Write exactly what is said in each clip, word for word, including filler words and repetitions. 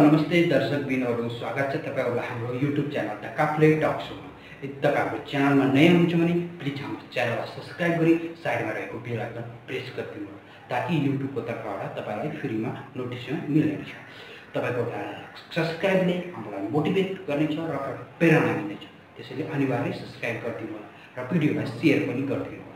नमस्ते दर्शकबिनहरु, स्वागत छ तपाईहरुलाई हाम्रो YouTube channel the Kafle talk शोमा। यदि तपाई हाम्रो च्यानलमा नयाँ हुनुहुन्छ भने प्लिज हाम्रो च्यानललाई सब्स्क्राइब गरी साइडमा रहेको बेल आइकन प्रेस गरिदिनुहोला ताकि युट्युबको तर्फबाट तपाईलाई फ्रीमा नोटिफिकेसन मिल्नेछ। तपाईको सब्स्क्राइबले हामीलाई मोटिभेट गर्नेछ र प्रेरणा दिनेछ। त्यसैले अनिवार्य सब्स्क्राइब गरिदिनुहोला र भिडियोलाई शेयर पनि गरिदिनुहोला।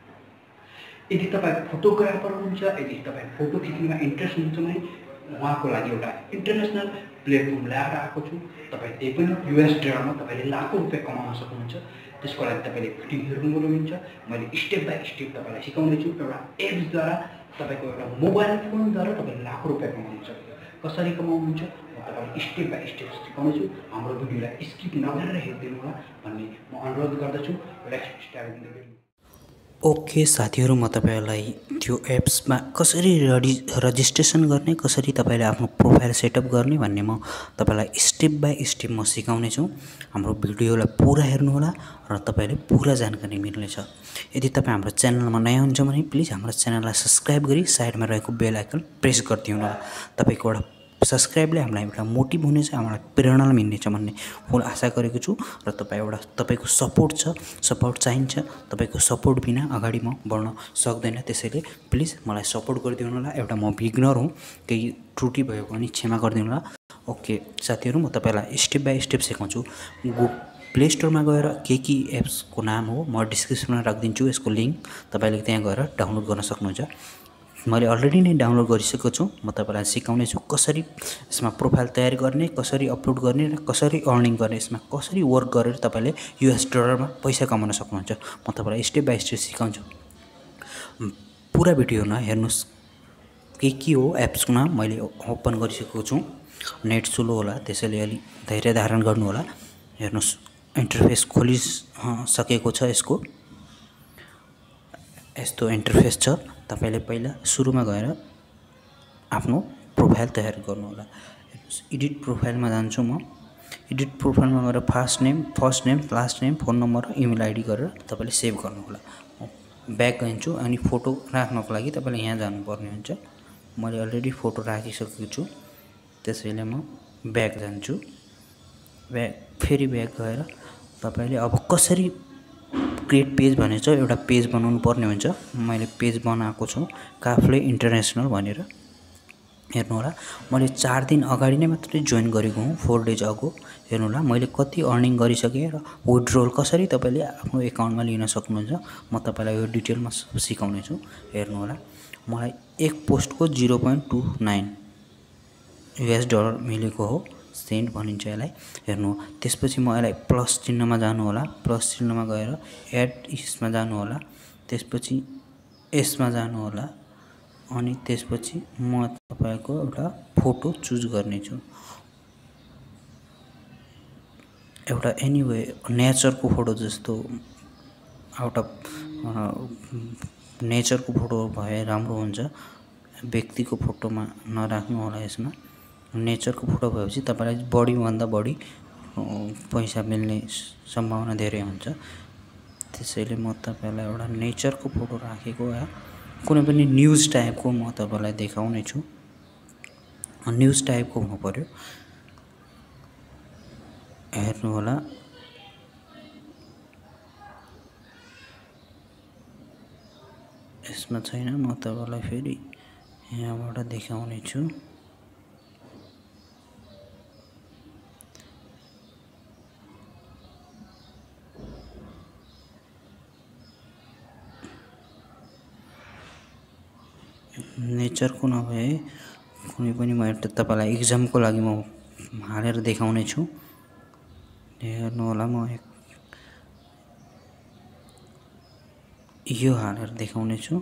यदि तपाई फोटोग्राफर हुनुहुन्छ, यदि तपाई फोटो खिच्नमा इन्ट्रेस्ट हुन्छ भने उहाँको लागि एउटा इन्टरनेशनल प्लेटफर्म ल्याएर आएको छु। तपाईँ त्यही पनि युएस डलरमा तपाईँले लाखौँ रुपियाँ कमाउन सक्नुहुन्छ। त्यसको लागि तपाईँले भिडियो हेर्नु पर्नुहुन्छ। मैले स्टेप बाई स्टेप तपाईँलाई सिकाउँदैछु। एउटा एप्सद्वारा तपाईँको एउटा मोबाइल फोनद्वारा तपाईँले लाखौँ रुपियाँ कमाउन सक्नुहुन्छ। कसरी कमाउनुहुन्छ म तपाईँलाई स्टेप बाई स्टेप सिकाउँदैछु। हाम्रो भिडियोलाई स्किप नगरेर हेरिदिनु होला भन्ने म अनुरोध गर्दछु। Let's start the video. Okay साथीहरु, म तपाईहरुलाई त्यो एप्समा कसरी रजिस्ट्रेसन गर्ने, कसरी तपाईले आफ्नो प्रोफाइल सेटअप गर्ने भन्ने म तपाईलाई स्टेप बाइ स्टेप म सिकाउने छु। हाम्रो भिडियोलाई पुरा हेर्नु होला र तपाईले पुरा जानकारी मिल्नेछ। यदि तपाई हाम्रो च्यानलमा नयाँ हुनुहुन्छ भने प्लिज हाम्रो च्यानललाई सब्स्क्राइब गरी साइडमा रहेको बेल आइकन प्रेस गरिदिनु होला। तपाईको एउटा सब्स्क्राइबले हामीलाई एउटा मोटिभ हुनेछ, हामीलाई प्रेरणा मिल्नेछ भन्ने फुल आशा गरेको छु। र तपाईँ एउटा तपाईको सपोर्ट छ, सपोर्ट चाहिन्छ। तपाईको सपोर्ट बिना अगाडि म बढ्न सक्दैन। त्यसैले प्लिज मलाई सपोर्ट गरिदिनु होला। एउटा म बिगनर हुँ, केही त्रुटि भयो भने क्षमा गरिदिनु होला। ओके साथीहरु, म तपाईलाई स्टेप बाइ स्टेप सिकाउँछु। गु प्ले स्टोरमा गएर के के एप्सको नाम हो म डिस्क्रिप्सनमा राखिदिन्छु। यसको लिंक तपाईले त्यहाँ गएर डाउनलोड गर्न सक्नुहुन्छ। मैले अलरेडी नै डाउनलोड गरिसकेको छु। म तपाईलाई सिकाउने छु कसरी यसमा प्रोफाइल तयार गर्ने, कसरी अपलोड गर्ने र कसरी अर्निङ गर्ने, यसमा कसरी वर्क गरेर तपाईले युएस डलरमा पैसा कमाउन सक्नुहुन्छ। म तपाईलाई स्टेप बाइ स्टेप सिकाउँछु। पुरा भिडियो न हेर्नुस्। के के हो एप्सको नाम मैले ओपन गरिसकेको छु। नेट स्लो होला, त्यसैले अलि धैर्य धारण गर्नु होला। हेर्नुस्, इन्टरफेस खोलि सकेको छ। यसको यस्तो इन्टरफेस छ। तपाईले पहिला सुरुमा गएर आफ्नो प्रोफाइल तयार गर्नु होला। एडिट प्रोफाइलमा जान्छु म। एडिट प्रोफाइलमा गएर first name first name last name phone number र इमेल आइडी गरेर तपाईले सेभ गर्नु होला। ब्याक गइन्छु अनि फोटो राख्नको लागि तपाईले यहाँ जानुपर्ने हुन्छ। मैले अलरेडी फोटो राखिसकेको छु, त्यसैले म ब्याक जान्छु। ब्याक फेरि ब्याक गएर तपाईले अब कसरी क्रिएट पेज भनेको छ, एउटा पेज बनाउनु पर्ने हुन्छ। मैले पेज बनाएको छु काफ्ले इन्टरनेशनल भनेर। हेर्नु होला, मैले चार दिन अगाडि नै मात्रै जोइन गरेको हुँ, फोर डेज अगो। हेर्नु होला मैले कति अर्निङ गरिसकेँ र विथड्रल कसरी तपाईले आफ्नो एकाउन्टमा लिन सक्नुहुन्छ म तपाईलाई यो डिटेलमा सिकाउने छु। हेर्नु होला, मलाई एक पोस्टको zero point two nine US dollar मिलेको हो। सेन्ट भनिन्छ यसलाई। हेर्नु, त्यसपछि म यसलाई प्लस चिन्हमा जानु होला। प्लस चिन्हमा गएर एड यसमा जानु होला। त्यसपछि यसमा जानु होला अनि त्यसपछि म तपाईको एउटा फोटो चुज गर्ने छु। एउटा एनीवे नेचरको फोटो जस्तो आउट अफ नेचरको फोटो भए राम्रो हुन्छ। व्यक्तिको फोटोमा नराख्नु होला। यसमा नेचरको फोटो भएपछि तपाईलाई बढी भन्दा बढी पैसा मिल्ने सम्भावना धेरै हुन्छ। त्यसैले म तपाईलाई एउटा नेचरको फोटो राखेको या कुनै पनि न्यूज टाइपको म तपाईलाई देखाउने छु। न्यूज टाइपको हुनु पर्यो। हेर्नु होला, यसमा छैन। म तपाईलाई फेरि यहाँबाट देखाउने छु। नेचरको नभए कुनै पनि म एउटा तपाईलाई एक्जामको लागि म हालेर देखाउने छु। हेर्नु होला, म एक यो हालेर देखाउने छु।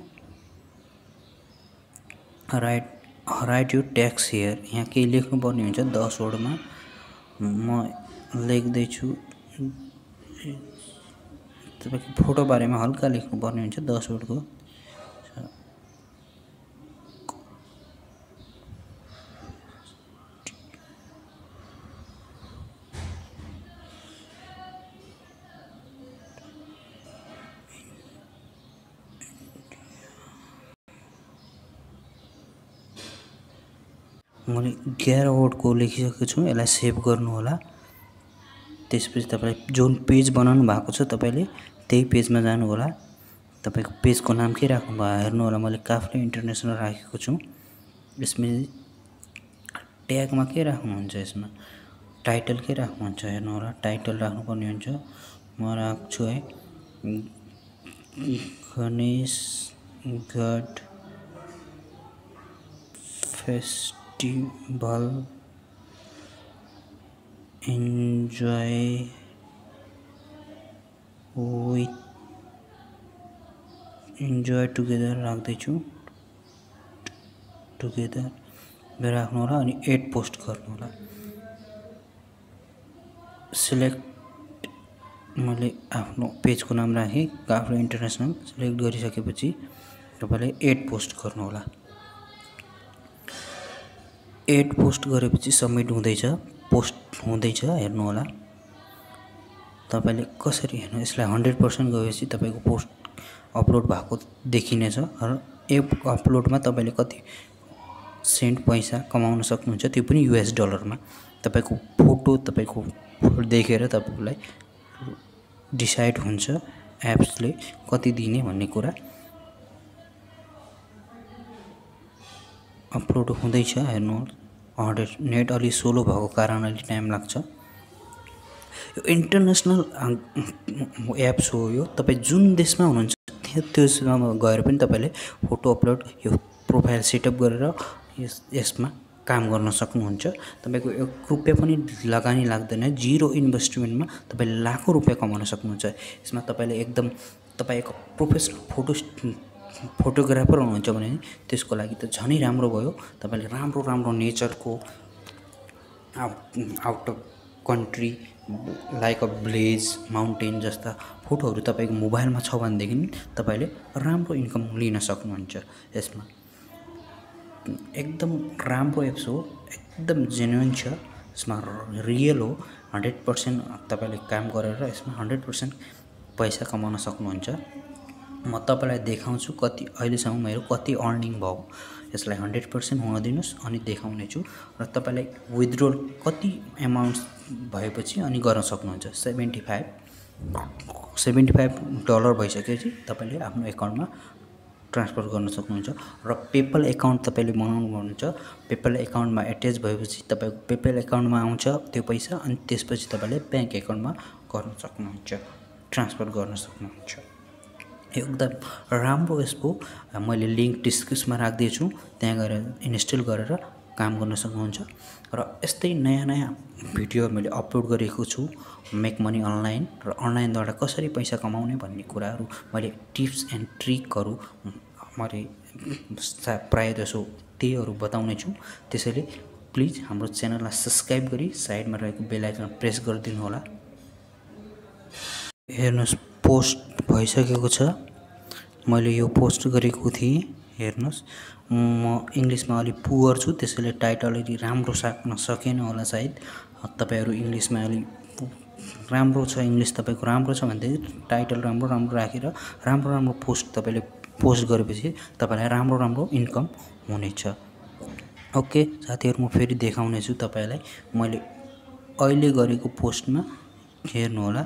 Write write you text here. यहाँ केही लेख्नु पर्ने हुन्छ दस वर्डमा। म लेख्दै छु। तपाईको फोटो बारेमा हल्का लेख्नु पर्ने हुन्छ दस वर्डको। मैले एघारवटा लेखिसकेको छु। यसलाई सेभ गर्नु होला। त्यसपछि तपाईले जुन पेज बनाउनु भएको छ तपाईले त्यही पेजमा जानु होला। तपाईको पेजको नाम के राख्नु भयो हेर्नु होला। मैले काफ्ले इन्टरनेशनल राखेको छु। यसमा ट्यागमा के राख्नुहुन्छ, यसमा टाइटल के राख्नुहुन्छ हेर्नु होला। टाइटल राख्नुपर्ने हुन्छ। म राख्छु है Ganesh Garh festival enjoy with enjoy together राख्दैछु। टुगेदर राख्नु होला अनि एड पोस्ट गर्नु होला। सिलेक्ट मैले आफ्नो पेजको नाम राखेँ काफ्ले इन्टरनेशनल। सिलेक्ट गरिसकेपछि तपाईले एड पोस्ट गर्नु होला। एड पोस्ट गरेपछि सबमिट हुँदैछ, पोस्ट हुँदैछ हेर्नु होला। तपाईले कसरी हेर्नु, यसलाई हन्ड्रेड पर्सेंट गएपछि तपाईको पोस्ट अपलोड भएको देखिनेछ र एप अपलोडमा तपाईले कति सेन्ट पैसा कमाउन सक्नुहुन्छ, त्यो पनि युएस डलरमा। तपाईको फोटो तपाईको देखेर तपाईलाई डिसाइड हुन्छ एप्सले कति दिने भन्ने कुरा। अपलोड हुँदैछ हेर्नु। हन्ड्रेड नेट अलि स्लो भएको कारण अलि टाइम लाग्छ। यो इन्टरनेशनल एप्स हो। यो तपाई जुन देशमा हुनुहुन्छ त्यो देशमा गएर पनि तपाईले फोटो अपलोड यो प्रोफाइल सेटअप गरेर यस यसमा काम गर्न सक्नुहुन्छ। तपाईको एक रुपैयाँ पनि लगानी लाग्दैन। जिरो इन्भेस्टमेन्टमा तपाईले लाखौं रुपैयाँ कमाउन सक्नुहुन्छ। यसमा तपाईले एकदम तपाई एक प्रोफेसनल फोटो फोटोग्राफर हुनुहुन्छ भने त्यसको लागि त झनै राम्रो भयो। तपाईले राम्रो राम्रो नेचरको out of country like a blaze mountain जस्ता फोटोहरु तपाईको मोबाइलमा छ भनेदेखि तपाईले राम्रो इन्कम लिन सक्नुहुन्छ। यसमा एकदम राम्रो एप्स हो, एकदम जेन्युइन छ। यसमा रियल हो। हन्ड्रेड पर्सेंट तपाईले काम गरेर यसमा हन्ड्रेड पर्सेंट पैसा कमाउन सक्नुहुन्छ। म तपाईलाई देखाउँछु कति अहिलेसम्म मेरो कति अर्निङ भयो। यसलाई हन्ड्रेड पर्सेंट हुन दिनुस् अनि देखाउने छु र तपाईलाई विथड्रल कति अमाउन्ट भएपछि अनि गर्न सक्नुहुन्छ। Seventy five seventy five dollar भइसकेपछि तपाईले आफ्नो एकाउन्टमा ट्रान्सफर गर्न सक्नुहुन्छ र पेपल एकाउन्ट तपाईले बनाउनु पर्छ। पेपल एकाउन्टमा एट्याच भएपछि तपाईको पेपल एकाउन्टमा आउँछ त्यो पैसा अनि त्यसपछि तपाईले बैंक एकाउन्टमा गर्न सक्नुहुन्छ, ट्रान्सफर गर्न सक्नुहुन्छ। एकदम राम्रो यसको मैले लिंक डिस्क्रिप्सनमा राख्दै छु, त्यहाँ गएर इन्स्टल गरेर काम गर्न सक्नुहुन्छ। र यस्तै नयाँ नयाँ भिडियो मैले अपलोड गरेको छु मेक मनी अनलाइन र अनलाइनबाट कसरी पैसा कमाउने भन्ने कुराहरू मैले टिप्स एन्ड ट्रिकहरू मैले प्राय जसो त्यहीहरू बताउने छु। त्यसैले प्लिज हाम्रो च्यानललाई सब्स्क्राइब गरी साइडमा रहेको बेल आइकन प्रेस गरिदिनु होला। हेर्नुस् पोस्ट भइसकेको छ। मैले यो पोस्ट गरेको थिएँ। हेर्नुस् म इंग्लिशमा अलि पुअर छु त्यसैले टाइटल अलि राम्रो साक्न सकेन होला। सायद तपाईहरु इंग्लिशमा अलि राम्रो छ, इंग्लिश तपाईको राम्रो छ भने टाइटल राम्रो राम्रो राखेर राम्रो राम्रो पोस्ट तपाईले पोस्ट गरेपछि तपाईलाई राम्रो राम्रो इन्कम हुनेछ। ओके साथीहरु, म फेरि देखाउने छु तपाईलाई। मैले अहिले गरेको पोस्टमा हेर्नु होला।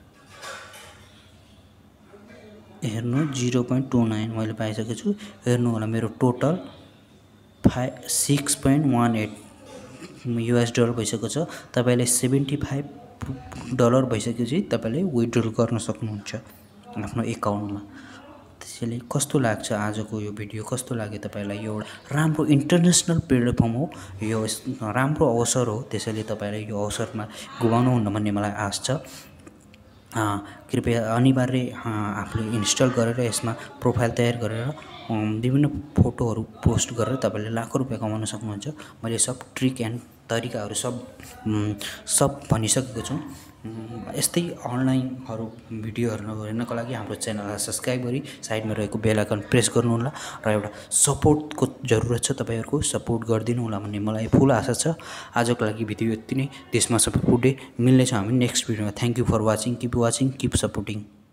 हेर्नु जीरो पॉइंट टू नाइन मैले पाइसकेको छु। हेर्नु होला मेरो total five six point one eight US dollar भइसकेको छ। तपाईले सेभेन्टी फाइभ डलर भइसकेपछि तपाईले विथड्रल गर्न सक्नुहुन्छ आफ्नो एकाउन्टमा। त्यसैले कस्तो लाग्छ आजको यो भिडियो कस्तो लाग्यो तपाईलाई? यो राम्रो इन्टरनेशनल प्लेटफर्म हो, यो राम्रो अवसर हो। त्यसैले तपाईले यो अवसरमा गुमाउनु हुन्न भन्ने मलाई आश छ। कृपया अनिवार्य आफूले इन्स्टल गरेर यसमा प्रोफाइल तयार गरेर विभिन्न फोटोहरू पोस्ट गरेर तपाईले लाखौं रुपैयाँ कमाउन सक्नुहुन्छ। मैले सब ट्रिक एन्ड तरिकाहरू सब सब भनिसकेको छु। यस्तै अनलाइनहरु भिडियोहरु हेर्नको लागि हाम्रो च्यानललाई सब्स्क्राइब गरी साइडमा रहेको बेल आइकन प्रेस गर्नु होला र एउटा सपोर्टको जरुरत छ। तपाईहरुको सपोर्ट गर्दिनु होला भन्ने मलाई फुल आशा छ। आजको लागि भिडियो यति नै। देशमा सबै पुडे मिल्ने छ हामी नेक्स्ट भिडियोमा। Thank you for watching, keep watching, keep supporting.